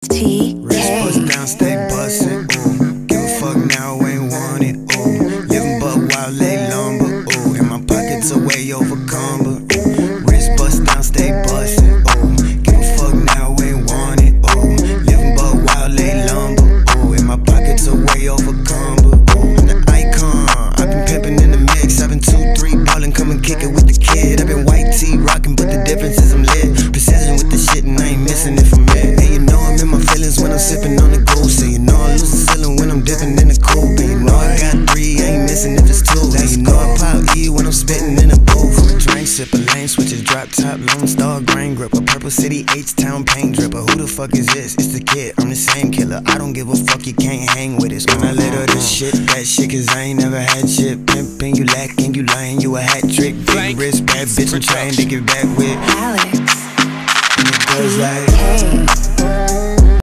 Wrist bust down, stay bustin', ooh. Give a fuck now, ain't want it, ooh. Living buck wild, lay lumber, ooh. In my pockets are way over cumber. Wrist bust down, stay bustin', ooh. Give a fuck now, ain't want it, ooh. Living buck wild, lay lumber, ooh. In my pockets are way over cumber. I'm the icon, I've been pimpin' in the mix. I've been 2-3 ballin', come and kick it with the kid. I've been white tee rockin', but the difference is I'm lit. Precision with the shit and I ain't missin' it from it. And you know I'm in my feelings when I'm sippin' on the goose. And you know I lose the ceiling when I'm dippin' in the coupe. And you know I got 3, I ain't missin' if it's 2. And you know I pop E when I'm spittin' in the booth. Drink, sip a lane, switches, drop top, Lone Star, grain gripper, Purple City, H-Town, paint dripper. Who the fuck is this? It's the kid, I'm the same killer. I don't give a fuck, you can't hang with us. When I let her this shit, that shit, cause I ain't never had shit. Pimpin', you lacking, you lying, you a hat trick. Big wrist, bad bitch, I'm trying to get back with Alex. And it goes like, hey.